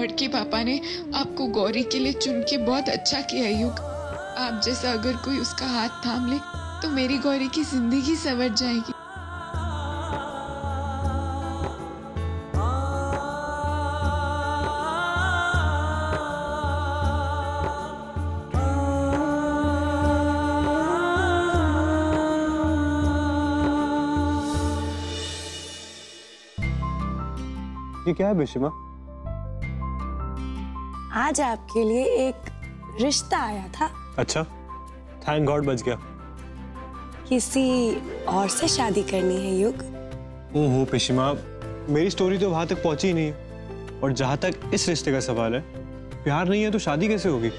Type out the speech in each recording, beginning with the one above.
बड़के पापा ने आपको गौरी के लिए चुन के बहुत अच्छा किया युग। आप जैसा अगर कोई उसका हाथ थाम ले तो मेरी गौरी की जिंदगी संवर जाएगी। ये क्या है बेशिमा? आज आपके लिए एक रिश्ता आया था। अच्छा, थैंक गॉड बच गया। किसी और से शादी करनी है युग? ओहो पेशिमा, मेरी स्टोरी तो वहां तक पहुंची ही नहीं है। और जहां तक इस रिश्ते का सवाल है, प्यार नहीं है तो शादी कैसे होगी?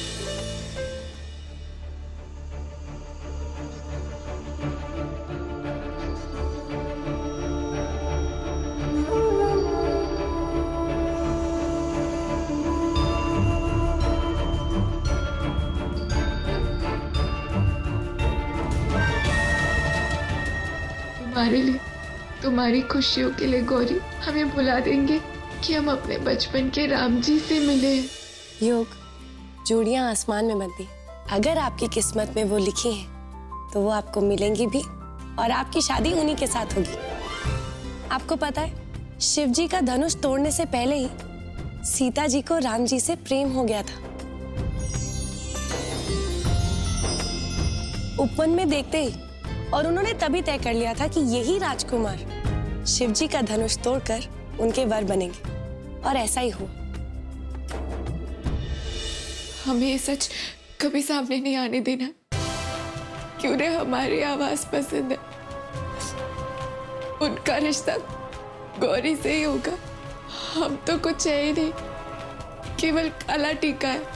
तुम्हारे लिए, तुम्हारी खुशियों के लिए गौरी हमें बुला देंगे कि हम अपने बचपन के राम जी से मिले। योग, जोड़ियां आसमान में बनती, अगर आपकी किस्मत में वो लिखी हैं तो वो आपको मिलेंगी भी और आपकी शादी उन्हीं के साथ होगी। आपको पता है, शिव जी का धनुष तोड़ने से पहले ही सीता जी को राम जी से प्रेम हो गया था। उपवन में देखते ही और उन्होंने तभी तय कर लिया था कि यही राजकुमार शिव जी का धनुष तोड़कर उनके वर बनेंगे, और ऐसा ही हुआ। हमें ये सच कभी सामने नहीं आने देना। क्यों रे, हमारी आवाज पसंद है। उनका रिश्ता गौरी से ही होगा। हम तो कुछ है ही नहीं, केवल काला टीका है।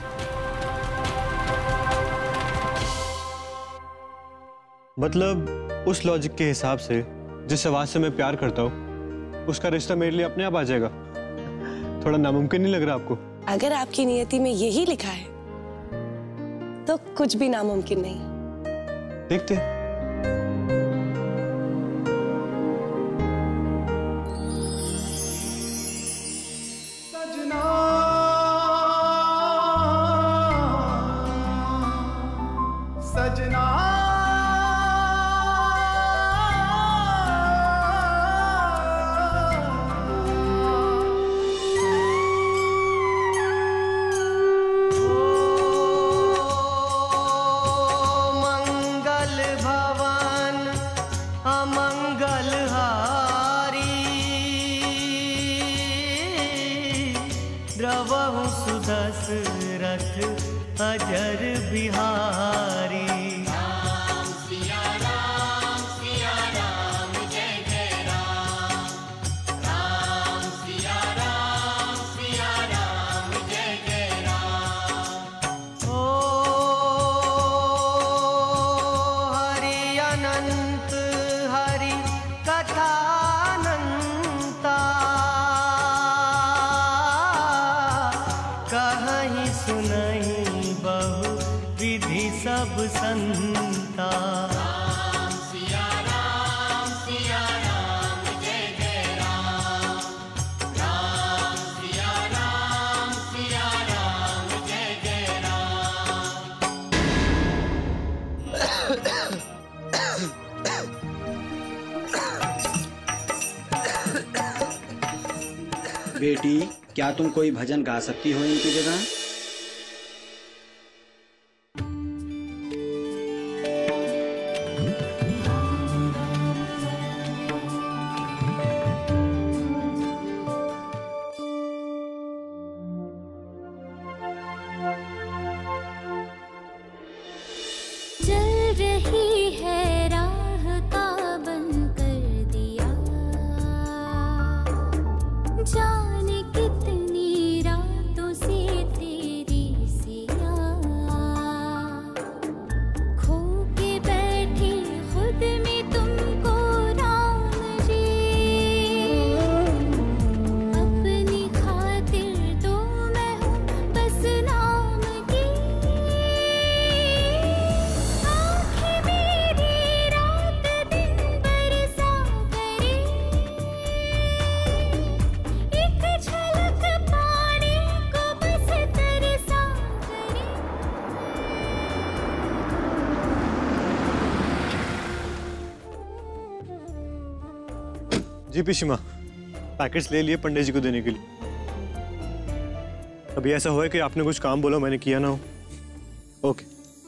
मतलब उस लॉजिक के हिसाब से जिस आवाज से मैं प्यार करता हूँ, उसका रिश्ता मेरे लिए अपने आप आ जाएगा। थोड़ा नामुमकिन नहीं लग रहा आपको? अगर आपकी नियति में यही लिखा है तो कुछ भी नामुमकिन नहीं। देखते हैं। द्रवहु सुदशरथ अजर बिहारी। राम सिया राम जय जय राम। राम सिया राम जय जय राम। ओ हरि अनंत हरि कथा कहीं सुनहि बहु विधि सब संता। राम सिया राम जय जय राम। राम सिया राम जय जय राम। बेटी, क्या तुम कोई भजन गा सकती हो इनकी जगह? चल रही है राह का बन कर दिया, जाने कितनी रातों से थे जी पिशिमा, पैकेट्स ले लिए पंडित जी को देने के लिए। अभी ऐसा हुआ है कि आपने कुछ काम बोला मैंने किया ना हो। ओके।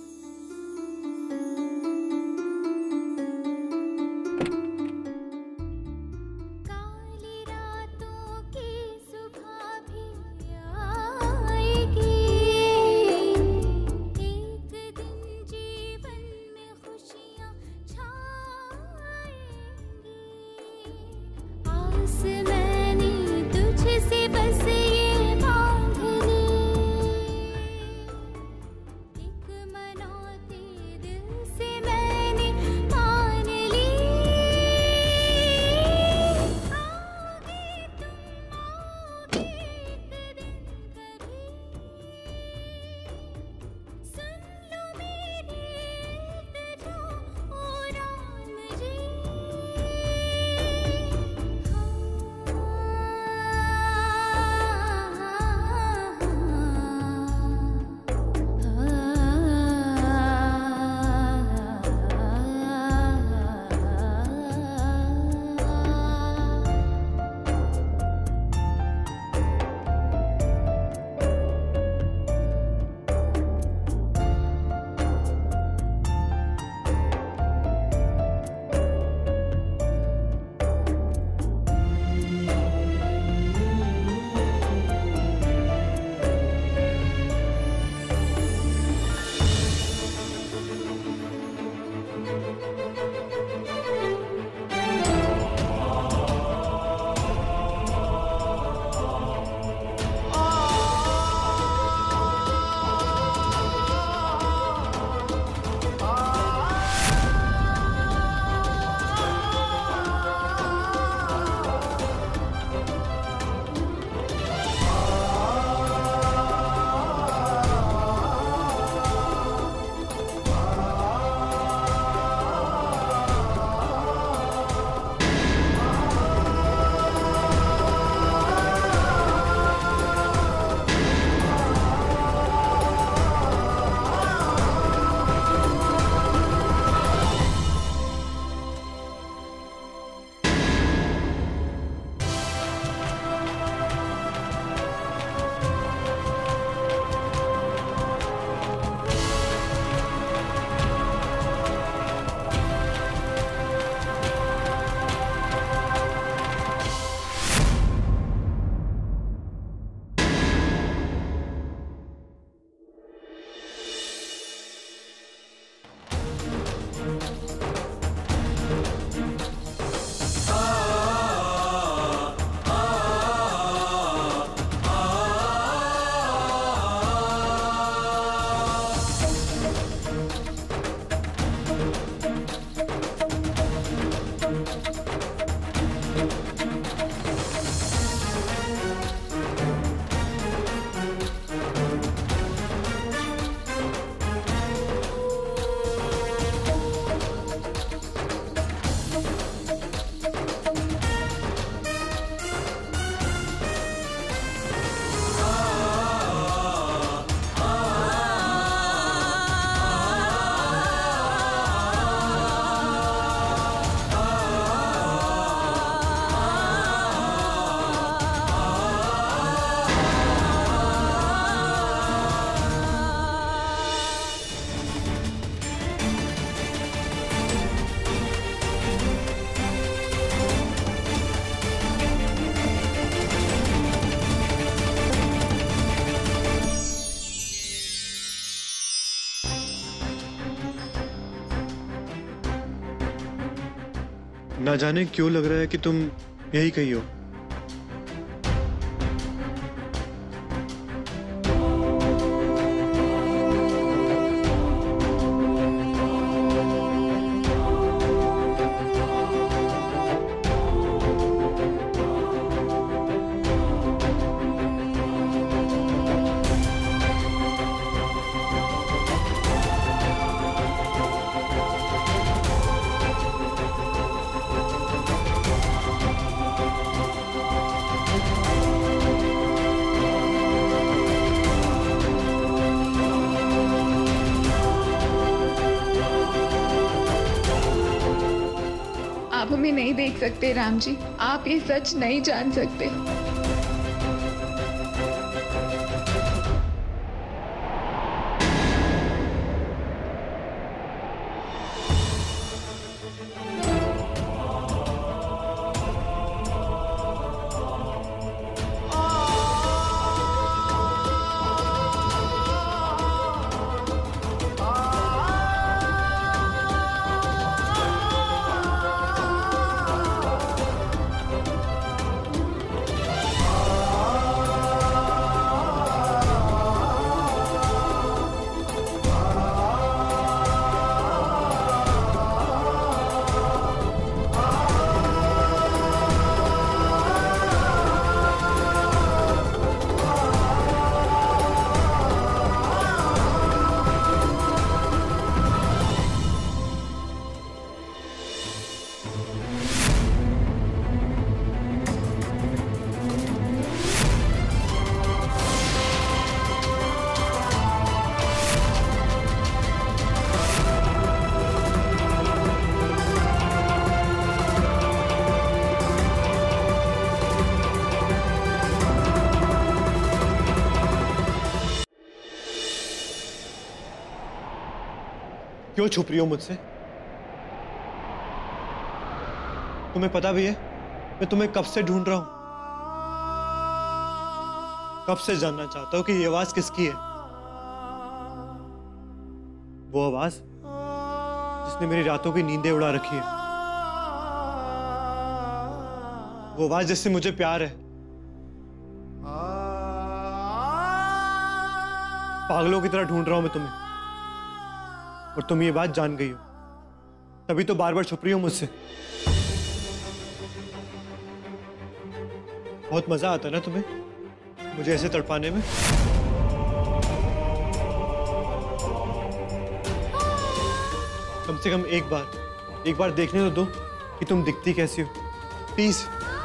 ना जाने क्यों लग रहा है कि तुम यही कही हो। देख सकते राम जी, आप ये सच नहीं जान सकते। क्यों छुप रही हो मुझसे? तुम्हें पता भी है मैं तुम्हें कब से ढूंढ रहा हूं, कब से जानना चाहता हूं कि ये आवाज किसकी है। वो आवाज जिसने मेरी रातों की नींदें उड़ा रखी है, वो आवाज जिससे मुझे प्यार है। पागलों की तरह ढूंढ रहा हूं मैं तुम्हें, और तुम ये बात जान गई हो, तभी तो बार बार छुप रही हो मुझसे। बहुत मजा आता है ना तुम्हें मुझे ऐसे तड़पाने में? कम से कम एक बार देखने तो दो कि तुम दिखती कैसी हो, प्लीज।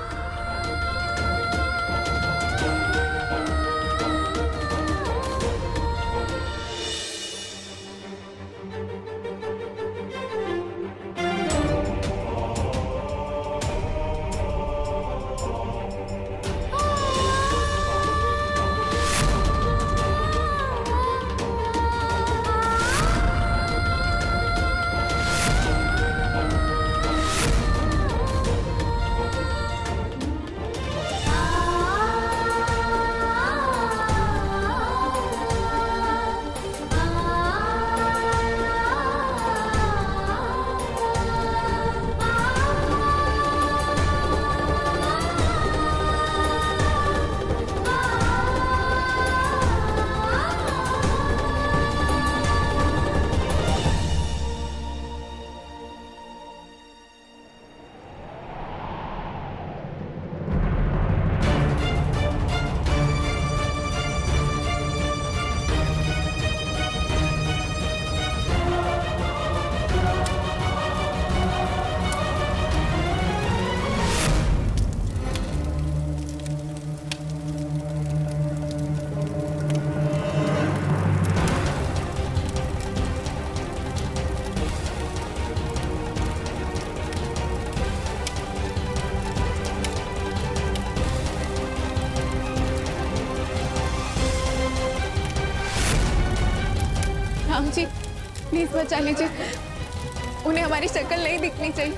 राम जी प्लीज बचा लीजिए, उन्हें हमारी शक्ल नहीं दिखनी चाहिए।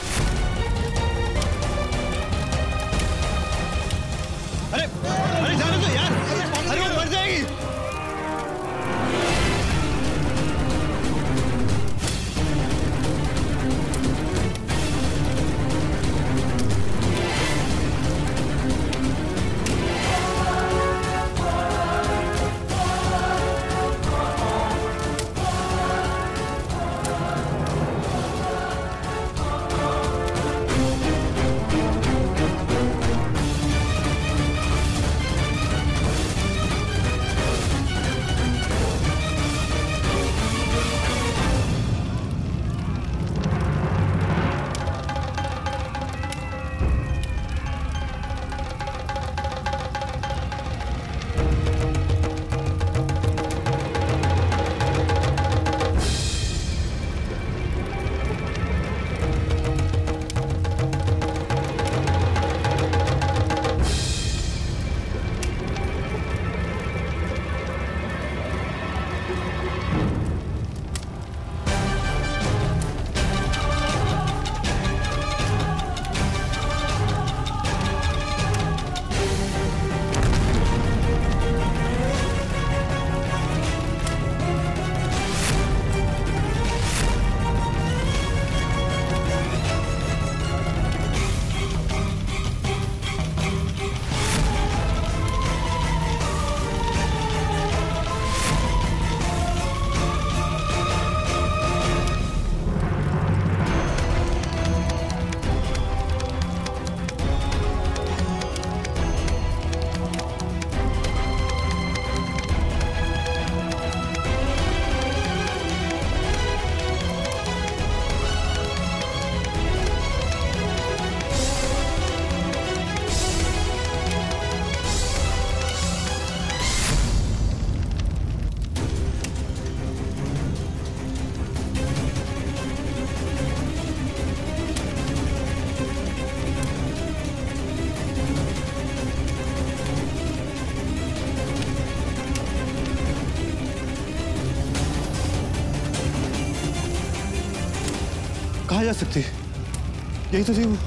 अरे अरे जाने दो यार, अरे वो मर जाएगी। कहाँ जा सकती है? यही तो थी वो।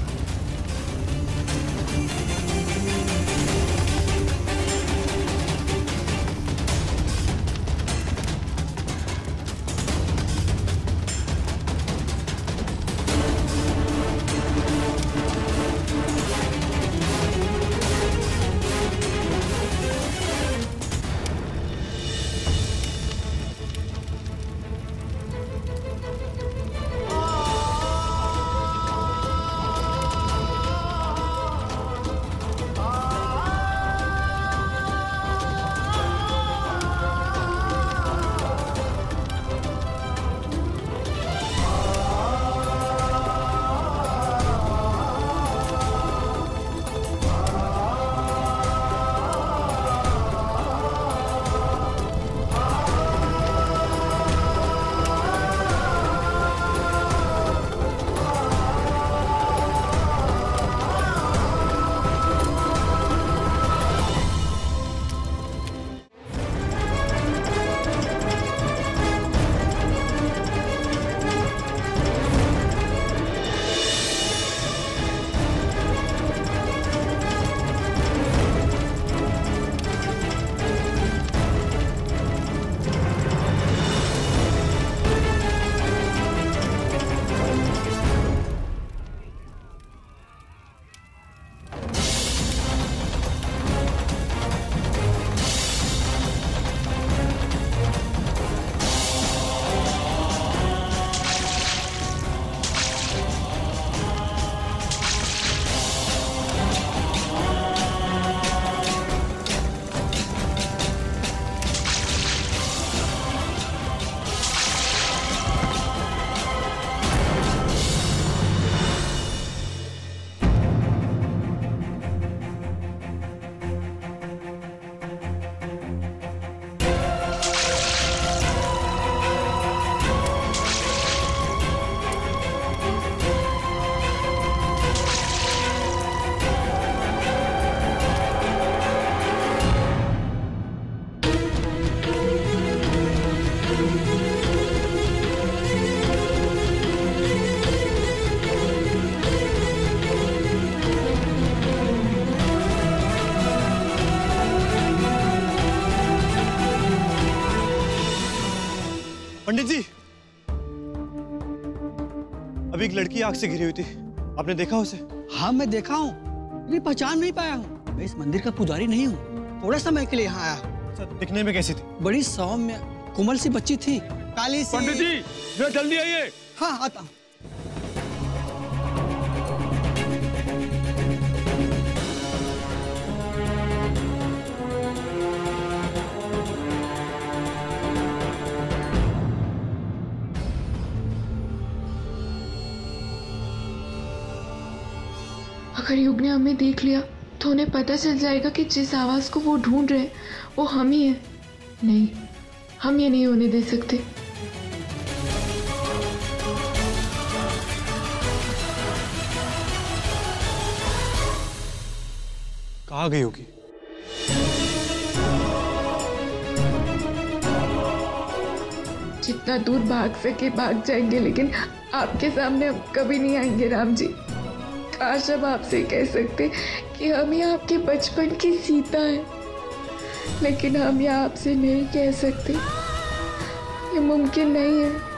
पंडित जी, अभी एक लड़की आग से घिरी हुई थी, आपने देखा उसे? हाँ मैं देखा हूँ, लेकिन पहचान नहीं पाया हूँ। मैं इस मंदिर का पुजारी नहीं हूँ, थोड़ा समय के लिए यहाँ आया हूँ। अच्छा, दिखने में कैसी थी? बड़ी सौम्य कोमल सी बच्ची थी, काली सी। पंडित जी, जरा जल्दी आइए। हाँ आता हूँ। अगर युग ने हमें देख लिया तो उन्हें पता चल जाएगा कि जिस आवाज को वो ढूंढ रहे हैं वो हम ही हैं। नहीं, हम ये नहीं होने दे सकते। कहाँ गई होगी? जितना दूर भाग सके भाग जाएंगे, लेकिन आपके सामने हम कभी नहीं आएंगे राम जी। काश अब आपसे कह सकते कि हम ही आपके बचपन की सीता हैं, लेकिन हम यह आपसे नहीं कह सकते। ये मुमकिन नहीं है।